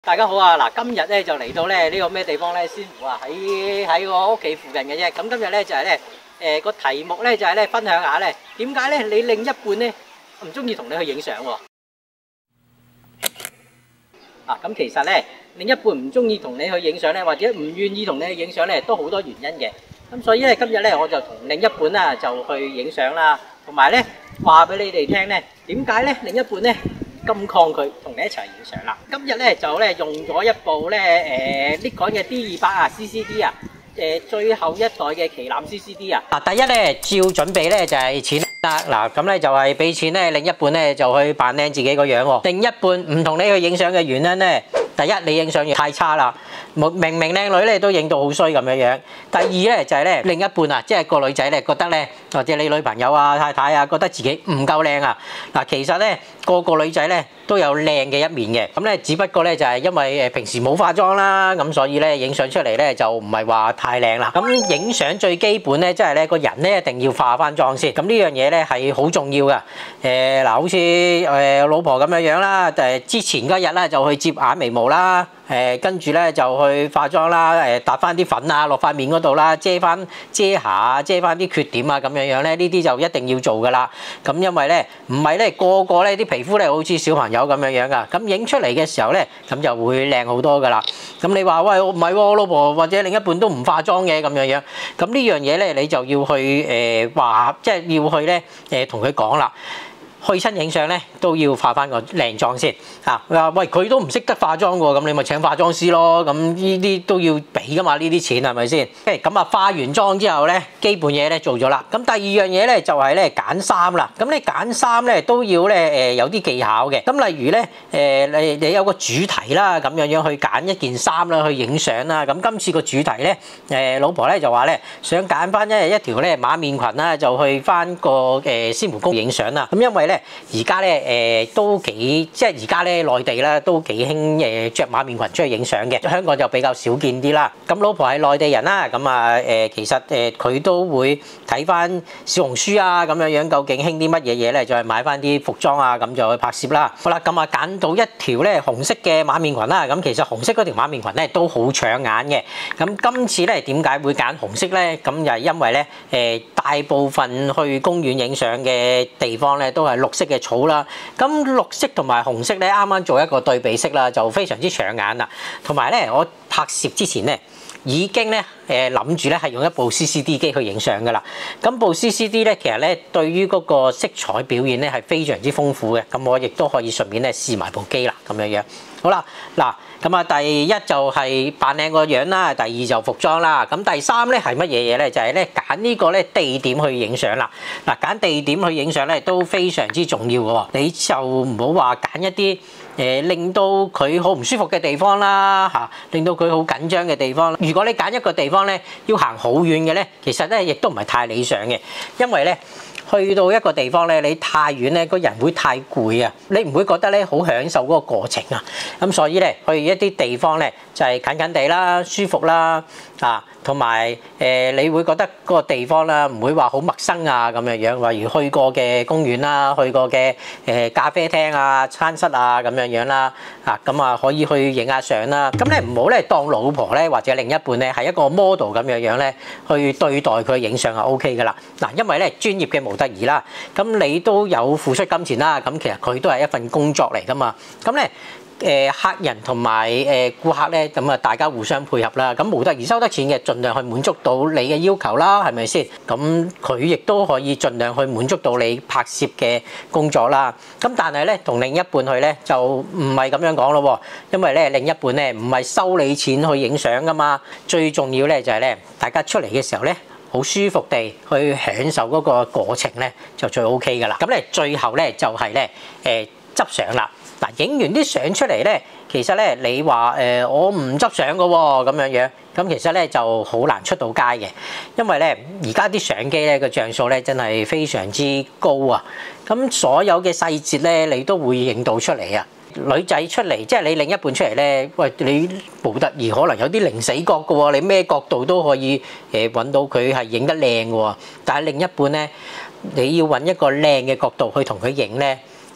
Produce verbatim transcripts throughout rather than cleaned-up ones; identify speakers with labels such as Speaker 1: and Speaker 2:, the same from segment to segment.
Speaker 1: 大家好啊！嗱，今日咧就嚟到咧呢個咩地方咧？仙湖啊，喺喺我屋企附近嘅啫。咁今日咧就係咧誒個題目咧就係咧分享下咧點解咧你另一半咧唔中意同你去影相喎？啊，咁其實咧另一半唔中意同你去影相咧，或者唔願意同你去影相咧，都好多原因嘅。咁所以咧今日咧我就同另一半啦就去影相啦，同埋咧話俾你哋聽咧點解咧另一半咧咁抗拒同你一齊影相啦！今日咧就咧用咗一部咧誒Nikon嘅 D 二百啊 C C D 啊，誒最後一代嘅旗艦 C C D 啊。嗱，第一咧照準備咧就係錢啦。嗱，咁咧就係俾錢咧，另一半咧就去扮靚自己個樣喎。另一半唔同你去影相嘅原因咧，第一你影相太差啦，明明靚女咧都影到好衰咁樣樣。第二咧就係咧另一半啊，即係個女仔咧覺得咧，或者你女朋友啊、太太啊覺得自己唔夠靚啊。嗱，其實咧個個女仔咧都有靚嘅一面嘅，咁咧只不過咧就係因為誒平時冇化妝啦，咁所以咧影相出嚟咧就唔係話太靚啦。咁影相最基本咧，即係咧個人咧一定要化翻妝先。咁呢樣嘢咧係好重要噶。誒嗱，好似誒老婆咁樣樣啦，誒之前嗰日咧就去接眼眉毛啦，誒跟住咧就去化妝啦，誒搭翻啲粉啊落塊面嗰度啦，遮翻遮瑕啊，遮翻啲缺點啊咁樣樣咧，呢啲就一定要做噶啦。咁因為咧唔係咧個個咧啲皮膚咧好似小朋友咁樣樣噶，咁影出嚟嘅時候咧，咁就會靚好多噶啦。咁你話喂，唔係喎，我老婆或者另一半都唔化妝嘅咁樣樣，咁呢樣嘢咧你就要去誒話，即係要去咧誒同佢講啦。去親影相咧都要化翻個靚妝先嚇。話喂佢都唔識得化妝喎，咁你咪請化妝師咯。咁呢啲都要俾噶嘛，呢啲錢係咪先？咁啊化完妝之後咧，基本嘢咧做咗啦。咁第二樣嘢咧就係咧揀衫啦。咁你揀衫咧都要咧誒有啲技巧嘅。咁例如咧誒你你有個主題啦，咁樣樣去揀一件衫啦，去影相啦。咁今次個主題咧誒老婆咧就話咧想揀翻一一條咧馬面裙啦，就去翻個誒仙湖公園影相啦。咁因為而家咧誒都幾即係而家咧內地咧都幾興誒著馬面裙出去影相嘅，香港就比較少見啲啦。咁老婆係內地人啦，咁啊誒其實誒佢都會睇翻小紅書啊咁樣樣，究竟興啲乜嘢嘢咧，就係買翻啲服裝啊，咁就去拍攝啦。好啦，咁啊揀到一條咧紅色嘅馬面裙啦。咁其實紅色嗰條馬面裙咧都好搶眼嘅。咁今次咧點解會揀紅色咧？咁就係因為咧誒大部分去公園影相嘅地方咧都係綠色嘅草啦，咁綠色同埋紅色咧，啱啱做一個對比色啦，就非常之搶眼啦。同埋咧，我拍攝之前咧，已經咧誒諗住咧係用一部 C C D 機去影相噶啦。咁部 C C D 咧，其實咧對於嗰個色彩表現咧係非常之豐富嘅。咁我亦都可以順便咧試埋部機啦，咁樣樣。好啦，嗱，咁啊第一就係扮靚個樣啦，第二就服裝啦，咁第三咧係乜嘢嘢咧？就係咧揀呢個咧地點去影相啦。嗱，揀地點去影相咧都非常之重要嘅喎，你就唔好話揀一啲誒令到佢好唔舒服嘅地方啦嚇，令到佢好緊張嘅地方。如果你揀一個地方咧要行好遠嘅咧，其實咧亦都唔係太理想嘅，因為咧去到一個地方咧，你太遠咧，個人會太攰啊，你唔會覺得咧好享受嗰個過程啊。咁所以咧，去一啲地方咧就係近近地啦，舒服啦啊，同埋誒你會覺得嗰個地方啦唔會話好陌生啊咁樣樣。例如去過嘅公園啦，去過嘅誒咖啡廳啊、餐室啊咁樣樣啦啊，咁啊可以去影下相啦。咁咧唔好咧當老婆咧或者另一半咧係一個 model 咁樣樣咧去對待佢影相係 OK 噶啦。嗱，因為咧專業嘅模特兒啦，咁你都有付出金錢啦，咁其實佢都係一份工作嚟噶嘛。咁咧誒客人同埋誒顧客咧，咁啊大家互相配合啦。咁模特兒收得錢嘅，盡量去滿足到你嘅要求啦，係咪先？咁佢亦都可以盡量去滿足到你拍攝嘅工作啦。咁但係咧，同另一半去咧就唔係咁樣講咯喎，因為咧另一半咧唔係收你錢去影相噶嘛。最重要咧就係咧，大家出嚟嘅時候咧，好舒服地去享受嗰個過程咧，就最 OK 噶啦。咁咧最後咧就係咧誒執相啦。嗱，影完啲相出嚟咧，其實咧你話誒我唔執相噶喎咁樣樣，咁其實咧就好難出到街嘅，因為咧而家啲相機咧個像素咧真係非常之高啊。咁所有嘅細節咧你都會影到出嚟啊。女仔出嚟，即係你另一半出嚟咧，喂，你模特兒可能有啲零死角嘅喎，你咩角度都可以誒揾到佢係影得靚嘅喎。但係另一半咧，你要揾一個靚嘅角度去同佢影咧，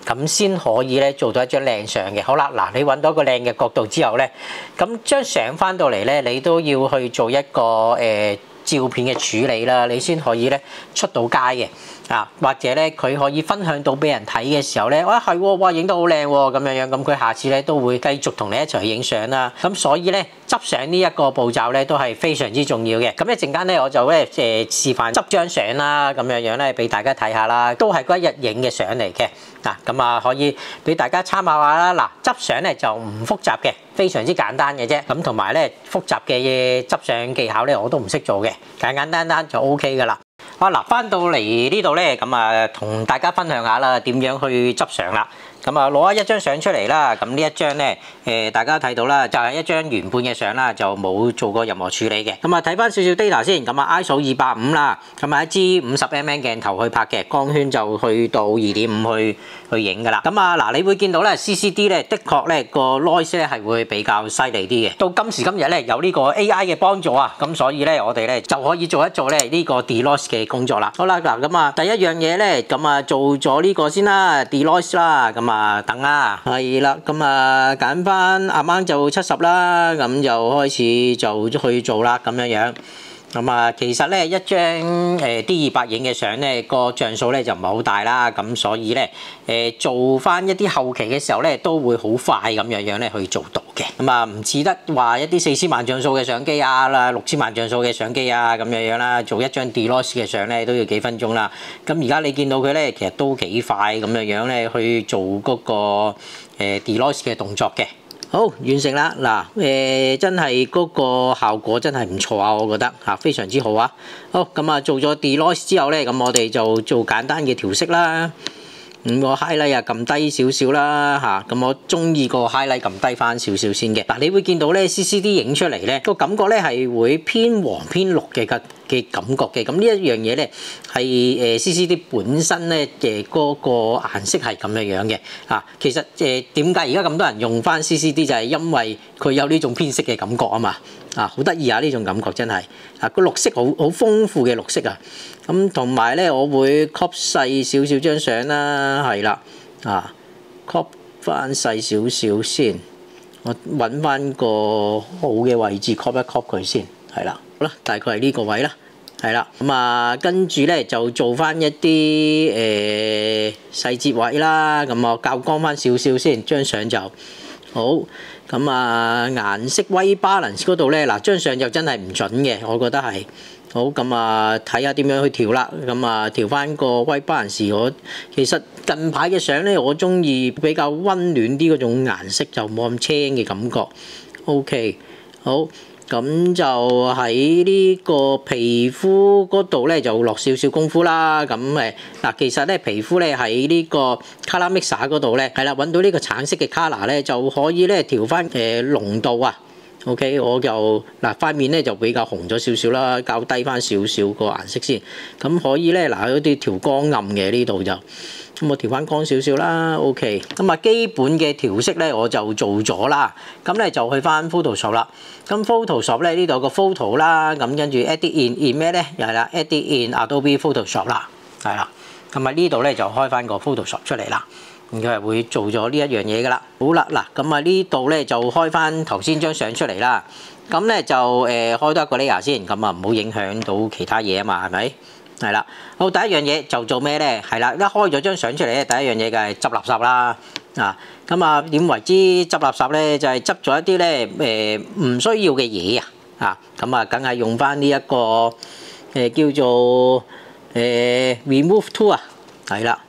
Speaker 1: 咁先可以咧做到一張靚相嘅。好啦，嗱，你揾到一個靚嘅角度之後咧，咁張相翻到嚟咧，你都要去做一個誒、呃、照片嘅處理啦，你先可以咧出到街嘅。啊，或者咧佢可以分享到俾人睇嘅時候咧，哇係喎，哇影得好靚喎咁樣樣，咁佢下次咧都會繼續同你一齊去影相啦。咁所以咧執相呢一個步驟咧都係非常之重要嘅。咁一陣間咧我就咧誒示範執張相啦，咁樣樣咧俾大家睇下啦，都係嗰一日影嘅相嚟嘅。嗱，咁啊可以俾大家參考下啦。嗱，執相咧就唔複雜嘅，非常之簡單嘅啫。咁同埋咧複雜嘅嘢執相技巧咧我都唔識做嘅，簡簡單單就 O K 噶啦。啊嗱，翻到嚟呢度咧，咁啊同大家分享下啦，點樣去執相啦。咁啊攞一張相出嚟啦，咁呢一張咧誒大家睇到啦，就係一張原本嘅相啦，就冇做過任何處理嘅。咁啊睇翻少少 data 先，咁啊 I S O 二百五啦，咁啊一支五十 mm 鏡頭去拍嘅，光圈就去到二點五去去影噶啦。咁啊嗱，你會見到咧 C C D 咧，的確咧個 noise 咧係會比較犀利啲嘅。到今時今日咧有呢個 A I 嘅幫助啊，咁所以咧我哋咧就可以做一做咧呢個 de-noise 嘅工作啦。好啦，嗱咁啊第一樣嘢咧，咁啊做咗呢個先啦 de-noise 啦，咁啊。啊，等啊，係啦，咁啊揀翻啱啱就七十啦，咁就開始就去做啦，咁樣樣。咁啊，其實咧一張誒 D 二百影嘅相咧，個像素咧就唔係好大啦，咁所以咧誒做翻一啲後期嘅時候咧，都會好快咁樣樣咧去做到嘅。咁啊，唔似得話一啲四千萬像素嘅相機啊啦，六千萬像素嘅相機啊咁樣樣啦，做一張 de-noise 嘅相咧都要幾分鐘啦。咁而家你見到佢咧，其實都幾快咁樣樣咧去做嗰個誒 de-noise 嘅動作嘅。好，完成啦！嗱，誒真係嗰個效果真係唔錯啊，我覺得嚇非常之好啊。好，咁啊做咗 de-noise 之後咧，咁我哋就做簡單嘅調色啦。咁個 highlight 啊撳低少少啦嚇，咁我中意個 highlight 撳低翻少少先嘅。嗱，你會見到咧 C C D 影出嚟咧個感覺咧係會偏黃偏綠嘅嘅嘅感覺嘅。咁呢一樣嘢咧係誒 C C D 本身咧嘅嗰個顏色係咁樣樣嘅嚇。其實誒點解而家咁多人用翻 C C D 就係因為佢有呢種偏色嘅感覺啊嘛。啊，好得意啊！呢種感覺真係啊，個綠色好好豐富嘅綠色啊。咁同埋咧，我會 crop 細少少張相啦，係啦，啊 crop 翻細少少先，我揾翻個好嘅位置 crop 一 crop 佢先，係啦，好啦，大概係呢個位啦，係啦，咁啊跟住咧就做翻一啲誒細節位啦，咁我校光翻少少先，張相就好。咁啊顏色 white balance 嗰度咧，嗱張相就真係唔準嘅，我覺得係好。咁啊睇下點樣去調啦。咁啊調翻個 white balance，我其實近排嘅相咧，我中意比較溫暖啲嗰種顏色，就冇咁青嘅感覺。OK， 好。咁就喺呢個皮膚嗰度咧，就落少少功夫啦。咁誒嗱，其實咧皮膚咧喺呢個 Color Mixer 嗰度咧，係啦，揾到呢個橙色嘅 color 咧，就可以咧調翻誒濃度啊。OK， 我就嗱塊面咧就比較紅咗少少啦，較低翻少少個顏色先。咁可以咧嗱，有啲調光暗嘅呢度就。咁我調翻光少少啦 ，OK。咁啊，基本嘅調色咧我就做咗啦。咁咧就去翻 Photoshop 啦。咁 Photoshop 咧呢度有個 photo 啦，咁跟住 edit in in 咩咧？又係啦 ，edit in Adobe Photoshop 啦，係啦。咁啊呢度咧就開翻個 Photoshop 出嚟啦。咁佢係會做咗呢一樣嘢噶啦。好啦，嗱咁啊呢度咧就開翻頭先張相出嚟啦。咁咧就誒開多一個 layer 先，咁啊唔好影響到其他嘢啊嘛，係咪？係啦，好，第一樣嘢就做咩咧？係啦，一開咗張相出嚟咧，第一樣嘢就係執垃圾啦。啊，咁啊點為之執垃圾咧？就係執咗一啲咧誒唔需要嘅嘢啊。啊，咁啊梗係用翻呢一個誒、呃、叫做誒、呃、remove tool 啊，係啦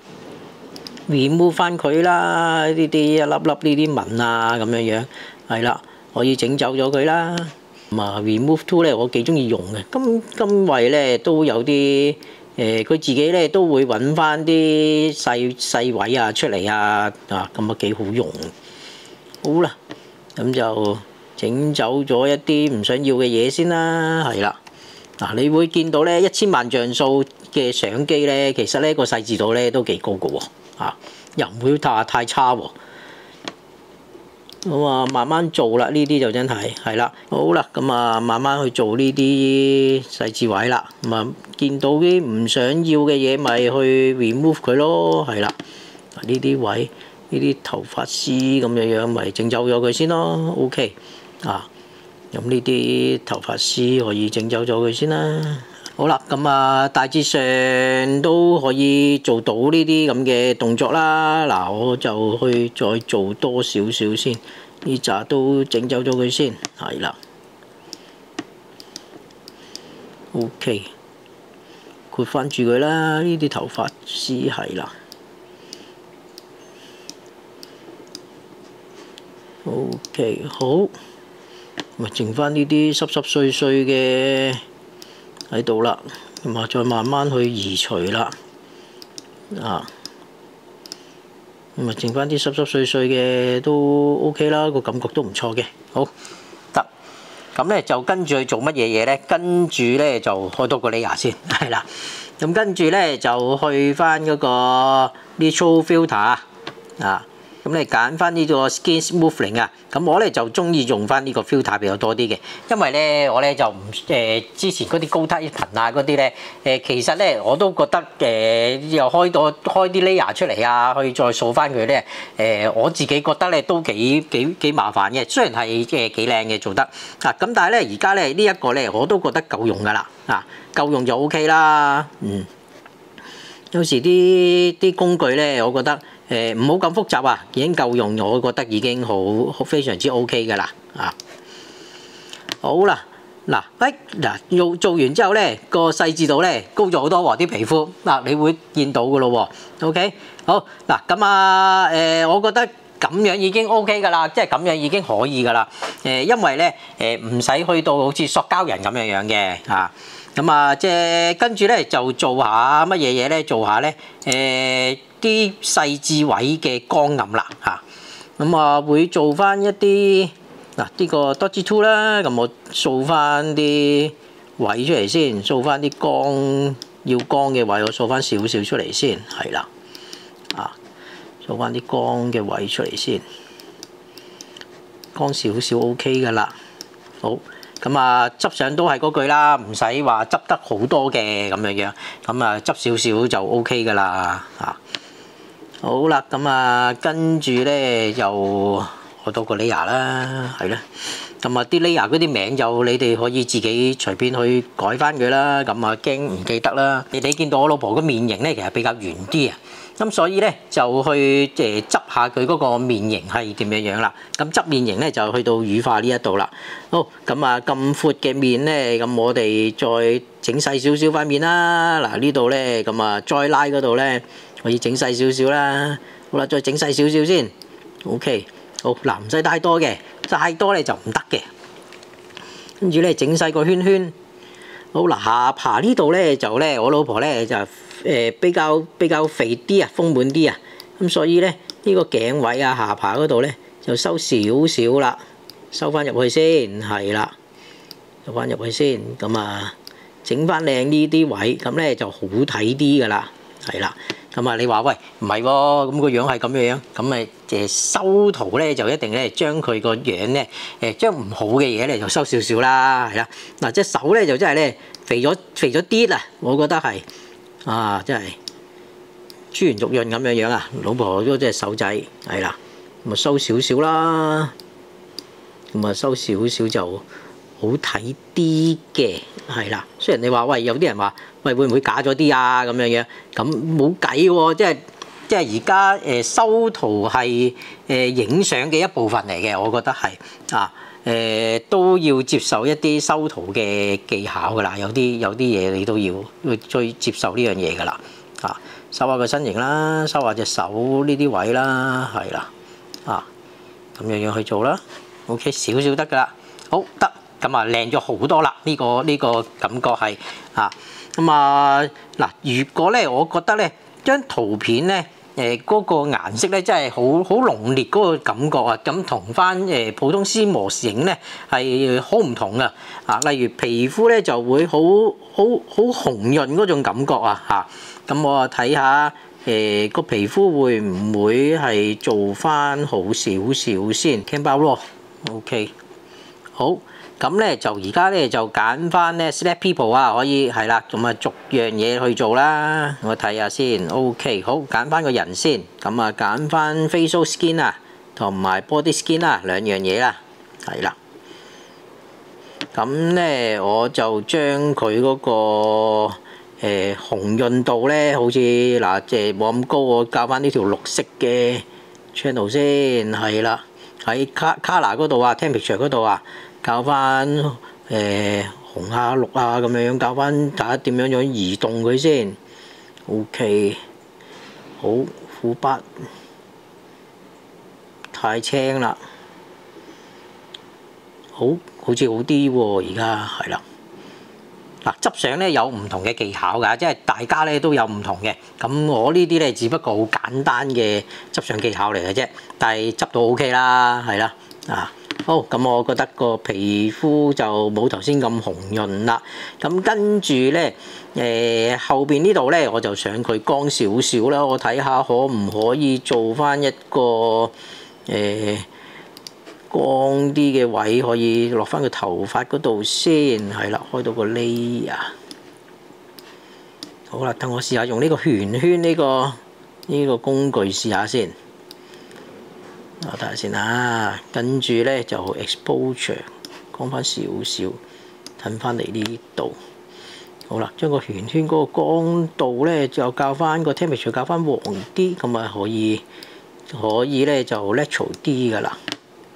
Speaker 1: remove 翻佢啦，呢啲一粒粒呢啲紋啊咁樣樣，係啦，可以整走咗佢啦。咁啊 remove tool 咧，我幾中意用嘅。今今位咧都有啲誒，佢、呃、自己咧都會揾翻啲細細位啊出嚟啊，啊咁啊幾好用。好啦，咁就整走咗一啲唔想要嘅嘢先啦，係啦。嗱，你會見到咧一千萬像素嘅相機咧，其實咧個細緻度咧都幾高嘅喎，啊又唔會太太差喎。咁啊，慢慢做啦，呢啲就真係係啦。好啦，咁啊，慢慢去做呢啲細節位啦。咁啊，見到啲唔想要嘅嘢，咪去 remove 佢咯，係啦。
Speaker 2: 呢啲位呢啲頭髮絲咁樣樣，咪整走咗佢先咯。OK 啊，咁呢啲頭髮絲可以整走咗佢先啦。好啦，咁啊大致上都可以做到呢啲咁嘅動作啦。嗱，我就去再做多少少先，呢紮都整走咗佢先，係啦。OK， 括翻住佢啦，呢啲頭髮絲係啦。OK， 好，咪剩翻呢啲濕濕碎碎嘅喺度啦，咁啊再慢慢去移除啦，啊，咁啊剩翻啲濕濕碎碎嘅都 OK 啦，個感覺都唔錯嘅，好得。咁咧就跟住去做乜嘢嘢咧？跟住咧就開多個 layer 先，係啦。咁跟住咧就去翻嗰個 Neutral Filter 啊。咁你揀翻呢個 Skin Smoothing 啊，咁我咧就中意用翻呢個 filter 比較多啲嘅，因為咧我咧就唔誒、呃、之前嗰啲高梯頻啊嗰啲咧誒，其實咧我都覺得誒、呃、又開多開啲 layer 出嚟啊，去再掃翻佢咧誒，我自己覺得咧都幾幾幾麻煩嘅，雖然係即係幾靚嘅做得啊，咁但係咧而家咧呢一個咧我都覺得夠用㗎啦，啊夠用就 OK 啦，嗯，有時啲啲工具咧，我覺得。誒唔好咁複雜啊，已經夠用，我覺得已經好非常之 OK 㗎啦啊！好啦，嗱，誒嗱做做完之後咧，個細緻度咧高咗好多喎，啲皮膚嗱，你會見到㗎咯喎 ，OK， 好嗱，咁啊誒，我覺得咁樣已經 OK 㗎啦，即係咁樣已經可以㗎啦，誒，因為咧誒唔使去到好似塑膠人咁樣樣嘅啊。咁啊，即係跟住咧就做下乜嘢嘢咧？做下咧誒啲細緻位嘅光暗啦嚇。咁啊會做翻一啲嗱呢個 Dodge Two 啦。咁我掃翻啲位出嚟先，掃翻啲光要光嘅位，我掃翻少少出嚟先，係啦啊，掃翻啲光嘅位出嚟先，光少少 OK 噶啦，好。咁啊，執相都係嗰句啦，唔使話執得好多嘅咁樣樣，咁啊執少少就 O K 噶啦嚇。好啦，咁啊跟住咧又開多個 layer 啦，係啦。咁啊啲 layer 嗰啲名就你哋可以自己隨便去改翻佢啦。咁啊驚唔記得啦。你哋見到我老婆個面型咧，其實比較圓啲啊。咁所以咧就去誒執下佢嗰個面型係點樣樣啦。咁執面型咧就去到乳化呢一度啦。好，咁啊咁闊嘅面咧，咁我哋再整細少少塊面啦。嗱呢度咧，咁啊再拉嗰度咧可以整細少少啦。好啦，再整細少少先。OK， 好嗱，唔使太多嘅，太多咧就唔得嘅。跟住咧整細個圈圈。好嗱，下巴呢度咧就咧我老婆咧就。誒比較比較肥啲啊，豐滿啲啊，咁所以咧呢個頸位啊、下巴嗰度咧就收少少啦，收翻入去先，係啦，收翻入去先，咁啊整翻靚呢啲位，咁咧就好睇啲噶啦，係啦，咁啊你話喂唔係喎，咁個樣係咁樣樣，咁咪誒修圖咧就一定咧將佢個樣咧誒將唔好嘅嘢咧就收少少啦，係啦，嗱隻手咧就真係咧肥咗肥咗啲啊，我覺得係。啊！真係珠圓玉潤咁樣樣啊！老婆嗰隻手仔係啦，咁啊收少少啦，咁啊收少少就好睇啲嘅，係啦。雖然你話喂，有啲人話喂會唔會假咗啲啊咁樣樣，咁冇計喎，即係即係而家誒修圖係誒影相嘅一部分嚟嘅，我覺得係啊。誒、呃、都要接受一啲修圖嘅技巧㗎啦，有啲有啲嘢你都要要再接受呢樣嘢㗎啦，啊收下個身形啦，收下隻手呢啲位啦，係啦，啊咁樣樣去做啦 ，OK 少少得㗎啦，好得咁啊靚咗好多啦，呢、呢個呢、呢個感覺係啊咁啊嗱，如果咧我覺得咧張圖片咧。誒嗰個顏色咧真係好好濃烈嗰個感覺啊！咁同翻誒普通撕模型咧係好唔同啊！啊，例如皮膚咧就會好好好紅潤嗰種感覺啊！嚇，咁我啊睇下誒個皮膚會唔會係做翻好少少先 Canva Raw OK， 好，咁咧就而家咧就揀翻咧 Select People 啊，可以係啦，咁啊逐樣嘢去做啦。我睇下先 ，OK， 好，揀翻個人先，咁啊揀翻 Facial Skin 啊，同埋 Body Skin 啊，兩樣嘢啦，係啦。咁咧我就將佢嗰個誒紅潤度咧，好似嗱即係冇咁高，我校翻呢條綠色嘅 channel 先，係啦。喺 color 嗰度啊 ，temperature 嗰度啊，校翻誒紅啊、綠啊咁樣樣，校翻睇下點樣樣移動佢先。OK， 好，虎斑太青啦，好好似好啲喎，而家係啦。嗱，執相咧有唔同嘅技巧㗎，即係大家咧都有唔同嘅。咁我呢啲咧只不過好簡單嘅執相技巧嚟嘅啫，但係執到 OK 啦，係啦，啊，好，咁我覺得個皮膚就冇頭先咁紅潤啦。咁跟住咧，誒後邊呢度咧我就想佢光少少啦，我睇下可唔可以做翻一個誒光啲嘅位，可以落翻個頭髮嗰度先，係啦，開到個 layer。好啦，等我試下用呢個圓圈呢個呢個工具試下先。我睇下先啊，跟住咧就 exposure 光翻少少，褪翻嚟呢度。好啦，將個圓圈嗰個光度咧就校翻個 temperature 校翻黃啲，咁啊可以可以咧就 natural 啲噶啦。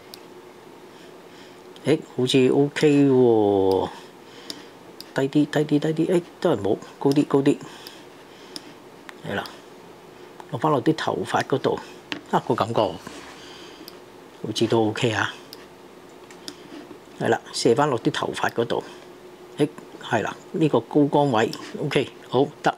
Speaker 2: 誒，好似 OK 喎，低啲，低啲，低啲，誒都係冇，高啲，高啲，係啦，落翻落啲頭髮嗰度，啊個感覺好似都 OK 啊，係啦，射翻落啲頭髮嗰度，誒係啦，呢個高光位 OK， 好得，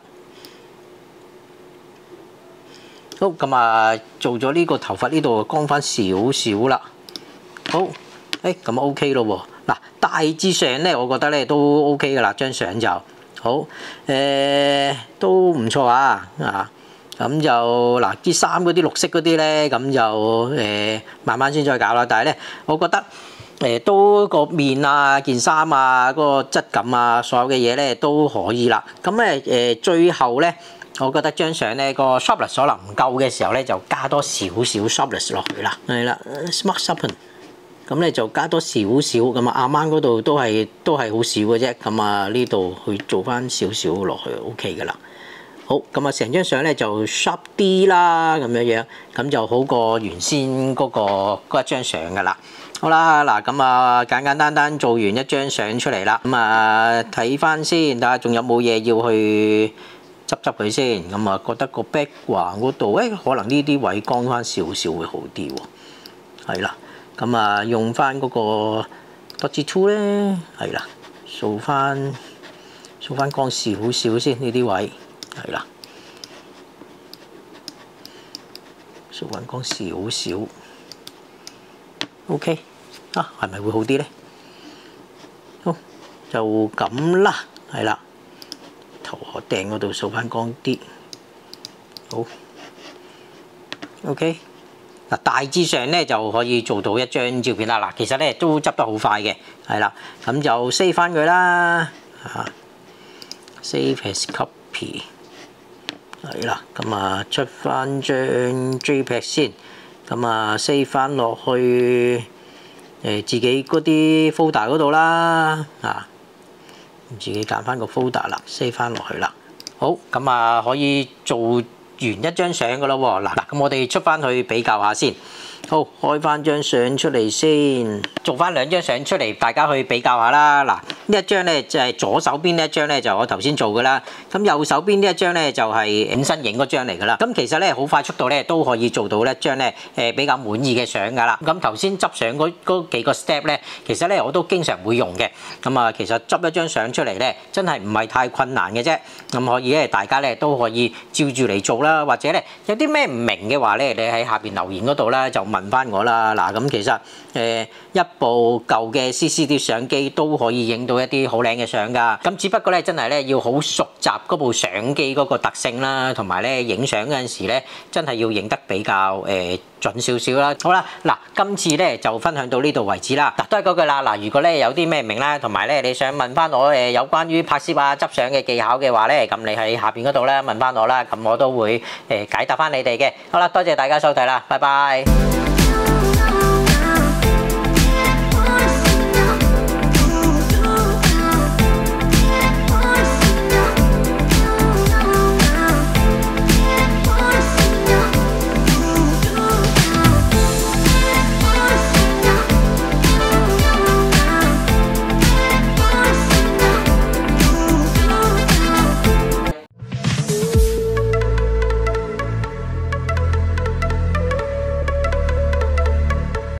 Speaker 2: 好咁啊，做咗呢個頭髮呢度光翻少少啦，好。誒咁 OK 咯喎，嗱大致上咧，我覺得咧都 OK 噶啦，張相就好，誒都唔錯啊，啊咁就嗱啲衫嗰啲綠色嗰啲咧，咁就誒慢慢先再搞啦。但係咧，我覺得誒都個面啊、件衫啊、嗰個質感啊，所有嘅嘢咧都可以啦。咁咧誒最後咧，我覺得張相咧個 sharpness 可能唔夠嘅時候咧，就加多少少 sharpness 落去啦。係啦 ，smart sharpen。咁咧就加多少少，咁啊啱啱嗰度都係都係好少嘅啫，咁啊呢度去做翻少少落去 OK 噶啦。好，咁啊成張相咧就 sharp 啲啦，咁樣樣，咁就好過原先嗰、嗰個嗰一張相噶啦。好啦，嗱咁啊簡簡單單做完一張相出嚟啦，咁啊睇翻先，睇下仲有冇嘢要去執執佢先。咁啊覺得個 background 嗰度，誒可能呢啲位光翻少少會好啲喎，係啦。咁啊，用翻嗰個 dot two 咧，係啦，掃翻掃翻光少少先呢啲位，係啦，掃翻光少少 ，OK，啊，係咪會好啲咧？好，就咁啦，係啦，頭殼頂嗰度掃翻光啲，好 ，OK。嗱大致上咧就可以做到一張照片啦。嗱，其實咧都執得好快嘅，係啦，咁就 save 翻佢啦，嚇 save as copy，係啦，咁啊出翻張 JPEG 先，咁啊 save 翻落去誒自己嗰啲 folder 嗰度啦，啊，自己揀翻個 folder 啦 ，save 翻落去啦。好，咁啊可以做完一張相噶咯喎，嗱嗱，咁我哋出翻去比較下先。好，開翻張相出嚟先，做翻兩張相出嚟，大家去比較下啦。嗱，呢一張咧就係左手邊呢一張咧，就我頭先做噶啦。咁右手邊呢一張咧就係本身影嗰張嚟噶啦。咁其實咧好快速度咧都可以做到一張咧誒比較滿意嘅相噶啦。咁頭先執相嗰嗰幾個 step 咧，其實咧我都經常會用嘅。咁啊，其實執一張相出嚟咧，真係唔係太困難嘅啫。咁可以咧，大家咧都可以照住嚟做啦，或者咧有啲咩唔明嘅話咧，你喺下邊留言嗰度啦就問翻我啦。嗱，咁其實誒一部舊嘅 C C D 相機都可以影到一一啲好靚嘅相㗎。咁只不過咧，真係咧要好熟習嗰部相機嗰個特性啦，同埋咧影相嗰陣時咧，真係要影得比較誒、呃、準少少啦。好啦，嗱，今次咧就分享到呢度為止啦。嗱，都係嗰句啦。嗱，如果咧有啲咩唔明啦，同埋咧你想問翻我誒有關於拍攝啊、執相嘅技巧嘅話咧，咁你喺下邊嗰度咧問翻我啦，咁我都會誒解答翻你哋嘅。好啦，多謝大家收睇啦，拜拜。